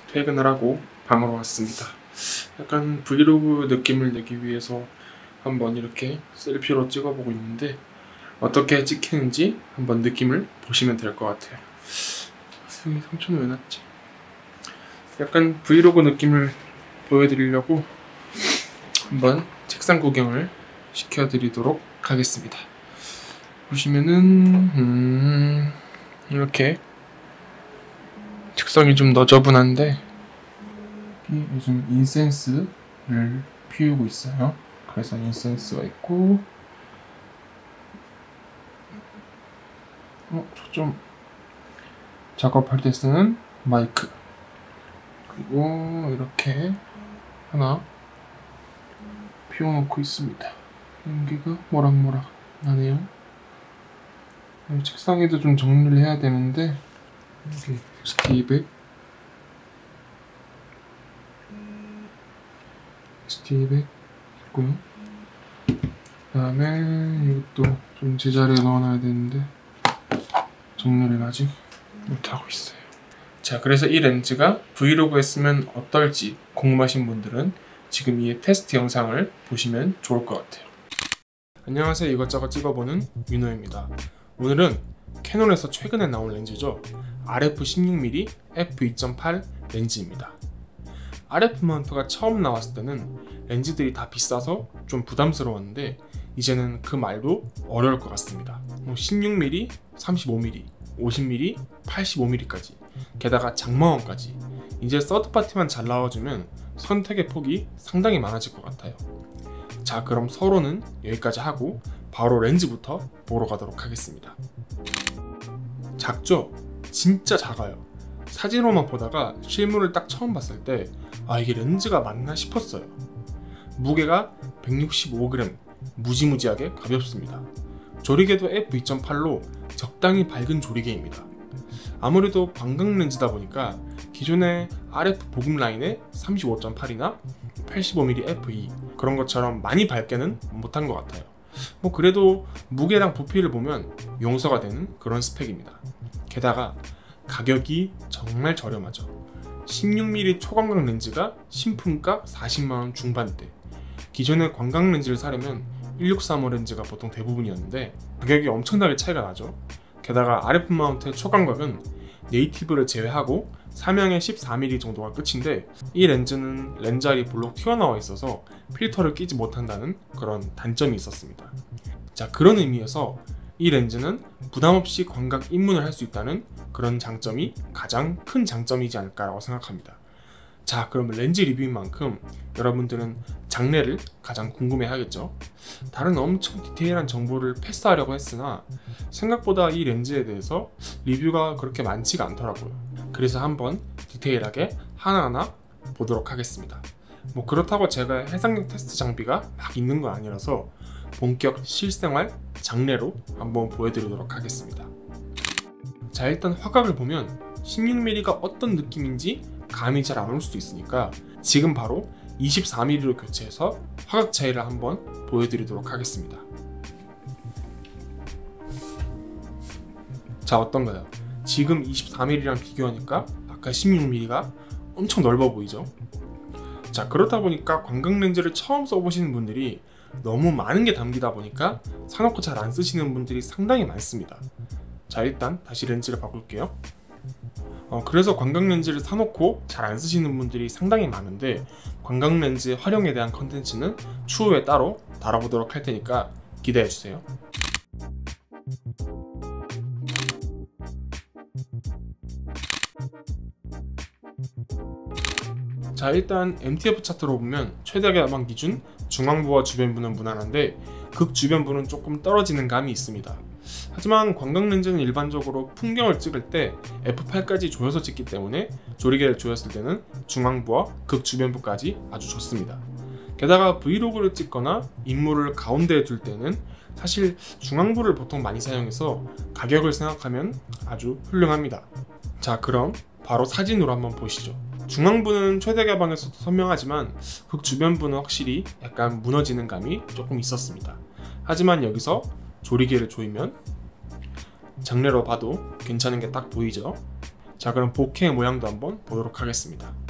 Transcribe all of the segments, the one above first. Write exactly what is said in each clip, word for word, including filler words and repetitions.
퇴근을 하고 방으로 왔습니다. 약간 브이로그 느낌을 내기 위해서 한번 이렇게 셀피로 찍어보고 있는데 어떻게 찍히는지 한번 느낌을 보시면 될 것 같아요. 여기 삼촌은 왜 놨지? 약간 브이로그 느낌을 보여드리려고 한번 책상 구경을 시켜드리도록 하겠습니다. 보시면은 음 이렇게 책상이 좀 너저분한데 요즘 인센스를 피우고 있어요. 그래서 인센스가 있고 어, 저 좀 작업할 때 쓰는 마이크, 그리고 이렇게 하나 피워놓고 있습니다. 연기가 모락모락 나네요. 책상에도 좀 정리를 해야 되는데 여기 스티백 스티백 있고요. 그 다음에 이것도 좀 제자리에 넣어놔야 되는데 정리를 아직 못하고 있어요. 자, 그래서 이 렌즈가 브이로그에 쓰면 어떨지 궁금하신 분들은 지금 이 테스트 영상을 보시면 좋을 것 같아요. 안녕하세요, 이것저것 찍어보는 윤호입니다. 오늘은 캐논에서 최근에 나온 렌즈죠. 알에프 십육 밀리미터 에프 이 점 팔 렌즈입니다. 알에프 마운트가 처음 나왔을 때는 렌즈들이 다 비싸서 좀 부담스러웠는데 이제는 그 말도 어려울 것 같습니다. 뭐 십육 밀리미터, 삼십오 밀리미터, 오십 밀리미터, 팔십오 밀리미터까지, 게다가 장마원까지 이제 서드파티만 잘 나와주면 선택의 폭이 상당히 많아질 것 같아요. 자, 그럼 서론은 여기까지 하고 바로 렌즈부터 보러 가도록 하겠습니다. 작죠? 진짜 작아요. 사진으로만 보다가 실물을 딱 처음 봤을 때 아, 이게 렌즈가 맞나 싶었어요. 무게가 백육십오 그램, 무지무지하게 가볍습니다. 조리개도 에프 이 점 팔로 적당히 밝은 조리개입니다. 아무래도 광각 렌즈다 보니까 기존의 알에프 보급 라인의 삼십오 점 팔이나 팔십오 밀리미터 에프 이 그런 것처럼 많이 밝게는 못한 것 같아요. 뭐 그래도 무게랑 부피를 보면 용서가 되는 그런 스펙입니다. 게다가 가격이 정말 저렴하죠. 십육 밀리미터 초광각 렌즈가 신품가 사십만 원 중반대. 기존의 광각 렌즈를 사려면 일육삼오 렌즈가 보통 대부분이었는데 가격이 엄청나게 차이가 나죠. 게다가 알에프 마운트의 초광각은 네이티브를 제외하고 사명의 십사 밀리미터 정도가 끝인데 이 렌즈는 렌즈알이 볼록 튀어나와 있어서 필터를 끼지 못한다는 그런 단점이 있었습니다. 자, 그런 의미에서 이 렌즈는 부담없이 광각 입문을 할 수 있다는 그런 장점이 가장 큰 장점이지 않을까라고 생각합니다. 자, 그럼 렌즈 리뷰인 만큼 여러분들은 장래를 가장 궁금해 하겠죠. 다른 엄청 디테일한 정보를 패스하려고 했으나 생각보다 이 렌즈에 대해서 리뷰가 그렇게 많지가 않더라고요. 그래서 한번 디테일하게 하나하나 보도록 하겠습니다. 뭐 그렇다고 제가 해상력 테스트 장비가 막 있는 건 아니라서 본격 실생활 장래로 한번 보여드리도록 하겠습니다. 자, 일단 화각을 보면 십육 밀리미터가 어떤 느낌인지 감이 잘 안 올 수도 있으니까 지금 바로 이십사 밀리미터로 교체해서 화각 차이를 한번 보여드리도록 하겠습니다. 자, 어떤가요? 지금 이십사 밀리미터랑 비교하니까 아까 십육 밀리미터가 엄청 넓어 보이죠? 자, 그렇다 보니까 광각 렌즈를 처음 써보시는 분들이 너무 많은 게 담기다 보니까 사놓고 잘 안 쓰시는 분들이 상당히 많습니다. 자, 일단 다시 렌즈를 바꿀게요. 어, 그래서 광각 렌즈를 사놓고 잘 안 쓰시는 분들이 상당히 많은데 광각 렌즈 활용에 대한 컨텐츠는 추후에 따로 다뤄보도록 할 테니까 기대해주세요. 자, 일단 엠티에프 차트로 보면 최대 야광 기준 중앙부와 주변부는 무난한데 극주변부는 조금 떨어지는 감이 있습니다. 하지만 광각 렌즈는 일반적으로 풍경을 찍을 때 에프 팔까지 조여서 찍기 때문에 조리개를 조였을 때는 중앙부와 극주변부까지 아주 좋습니다. 게다가 브이로그를 찍거나 인물을 가운데에 둘 때는 사실 중앙부를 보통 많이 사용해서 가격을 생각하면 아주 훌륭합니다. 자, 그럼 바로 사진으로 한번 보시죠. 중앙부는 최대가방에서도 선명하지만 극주변부는 확실히 약간 무너지는 감이 조금 있었습니다. 하지만 여기서 조리개를 조이면 장래로 봐도 괜찮은 게 딱 보이죠. 자, 그럼 보케의 모양도 한번 보도록 하겠습니다.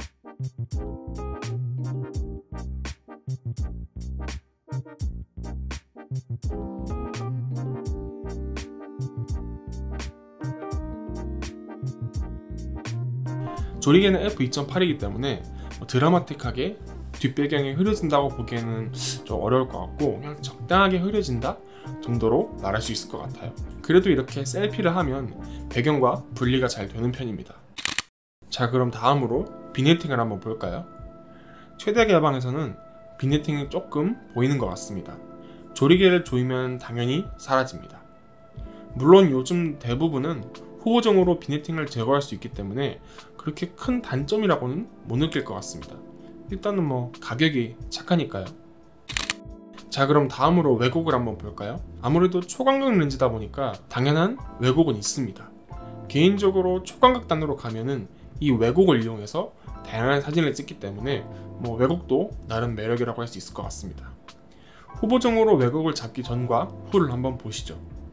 조리개는 에프 이 점 팔이기 때문에 드라마틱하게 뒷배경이 흐려진다고 보기에는 좀 어려울 것 같고, 그냥 적당하게 흐려진다 정도로 말할 수 있을 것 같아요. 그래도 이렇게 셀피를 하면 배경과 분리가 잘 되는 편입니다. 자, 그럼 다음으로 비네팅을 한번 볼까요? 최대 개방에서는 비네팅이 조금 보이는 것 같습니다. 조리개를 조이면 당연히 사라집니다. 물론 요즘 대부분은 후보정으로 비네팅을 제거할 수 있기 때문에 그렇게 큰 단점이라고는 못 느낄 것 같습니다. 일단은 뭐 가격이 착하니까요. 자, 그럼 다음으로 왜곡을 한번 볼까요? 아무래도 초광각 렌즈다 보니까 당연한 왜곡은 있습니다. 개인적으로 초광각단으로 가면은 이 왜곡을 이용해서 다양한 사진을 찍기 때문에 뭐 왜곡도 나름 매력이라고 할 수 있을 것 같습니다. 후보정으로 왜곡을 잡기 전과 후를 한번 보시죠.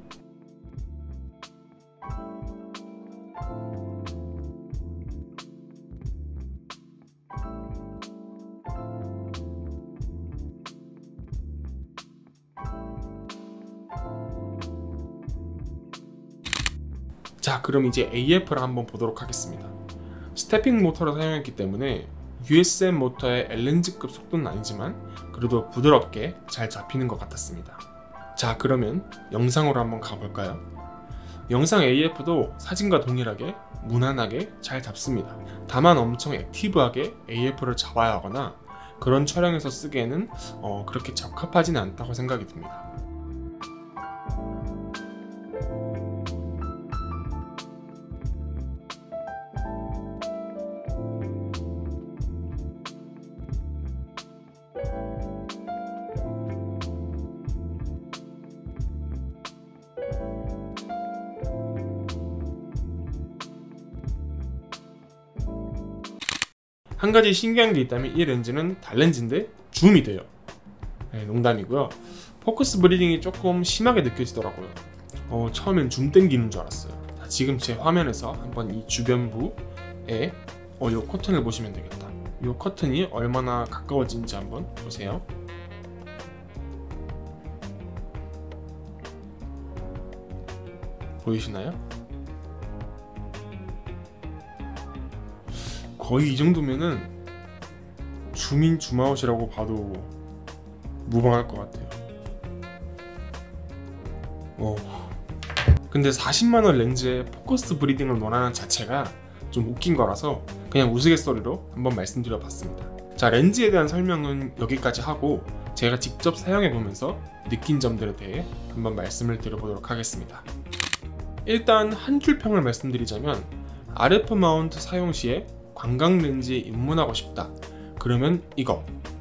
자, 그럼 이제 에이에프를 한번 보도록 하겠습니다. 스태핑 모터를 사용했기 때문에 유에스엠 모터의 엘엔지급 속도는 아니지만 그래도 부드럽게 잘 잡히는 것 같았습니다. 자, 그러면 영상으로 한번 가볼까요? 영상 에이에프도 사진과 동일하게 무난하게 잘 잡습니다. 다만 엄청 액티브하게 에이에프를 잡아야 하거나 그런 촬영에서 쓰기에는 어, 그렇게 적합하지는 않다고 생각이 듭니다. 한 가지 신기한 게 있다면 이 렌즈는 달렌즈인데 줌이 돼요. 네, 농담이고요. 포커스 브리딩이 조금 심하게 느껴지더라고요. 어, 처음엔 줌 땡기는 줄 알았어요. 자, 지금 제 화면에서 한번 이 주변부에 어, 요 커튼을 보시면 되겠다. 요 커튼이 얼마나 가까워진지 한번 보세요. 보이시나요? 거의 이 정도면은 줌인 줌아웃이라고 봐도 무방할 것 같아요. 오. 근데 사십만 원 렌즈에 포커스 브리딩을 원하는 자체가 좀 웃긴 거라서 그냥 우스갯소리로 한번 말씀드려 봤습니다. 자, 렌즈에 대한 설명은 여기까지 하고 제가 직접 사용해 보면서 느낀 점들에 대해 한번 말씀을 드려보도록 하겠습니다. 일단 한 줄 평을 말씀드리자면 알에프 마운트 사용 시에 광각 렌즈에 입문하고 싶다, 그러면 이거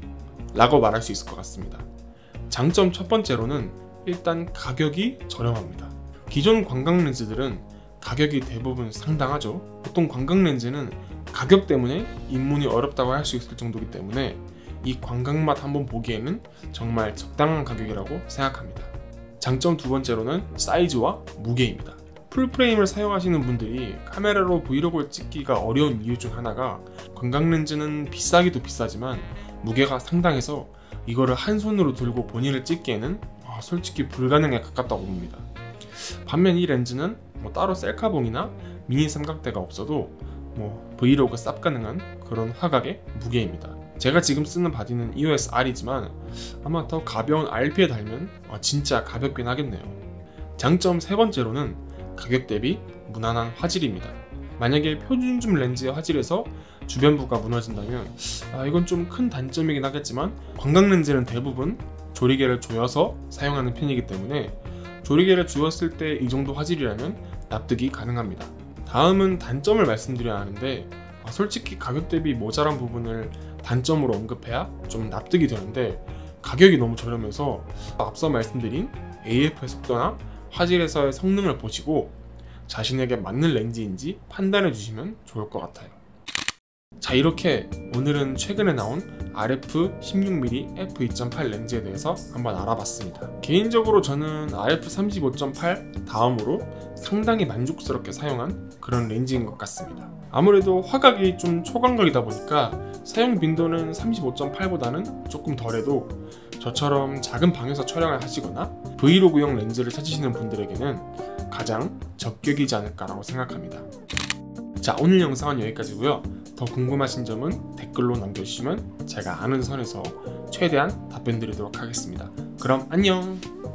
라고 말할 수 있을 것 같습니다. 장점 첫 번째로는 일단 가격이 저렴합니다. 기존 광각 렌즈들은 가격이 대부분 상당하죠. 보통 광각 렌즈는 가격 때문에 입문이 어렵다고 할 수 있을 정도이기 때문에 이 광각 맛 한번 보기에는 정말 적당한 가격이라고 생각합니다. 장점 두 번째로는 사이즈와 무게입니다. 풀프레임을 사용하시는 분들이 카메라로 브이로그를 찍기가 어려운 이유 중 하나가 광각 렌즈는 비싸기도 비싸지만 무게가 상당해서 이거를 한 손으로 들고 본인을 찍기에는 솔직히 불가능에 가깝다고 봅니다. 반면 이 렌즈는 뭐 따로 셀카봉이나 미니 삼각대가 없어도 뭐 브이로그 쌉 가능한 그런 화각의 무게입니다. 제가 지금 쓰는 바디는 이오에스 알이지만 아마 더 가벼운 알피에 달면 진짜 가볍긴 하겠네요. 장점 세 번째로는 가격 대비 무난한 화질입니다. 만약에 표준줌 렌즈의 화질에서 주변부가 무너진다면 아, 이건 좀 큰 단점이긴 하겠지만 광각 렌즈는 대부분 조리개를 조여서 사용하는 편이기 때문에 조리개를 조였을 때 이 정도 화질이라면 납득이 가능합니다. 다음은 단점을 말씀드려야 하는데 아, 솔직히 가격 대비 모자란 부분을 단점으로 언급해야 좀 납득이 되는데 가격이 너무 저렴해서 앞서 말씀드린 에이에프의 속도나 화질에서의 성능을 보시고 자신에게 맞는 렌즈인지 판단해 주시면 좋을 것 같아요. 자, 이렇게 오늘은 최근에 나온 알에프 십육 밀리미터 에프 이 점 팔 렌즈에 대해서 한번 알아봤습니다. 개인적으로 저는 알에프 삼십오 점 팔 다음으로 상당히 만족스럽게 사용한 그런 렌즈인 것 같습니다. 아무래도 화각이 좀 초광각이다 보니까 사용 빈도는 삼십오 점 팔보다는 조금 덜해도 저처럼 작은 방에서 촬영을 하시거나 브이로그용 렌즈를 찾으시는 분들에게는 가장 적격이지 않을까라고 생각합니다. 자, 오늘 영상은 여기까지고요. 더 궁금하신 점은 댓글로 남겨주시면 제가 아는 선에서 최대한 답변 드리도록 하겠습니다. 그럼 안녕!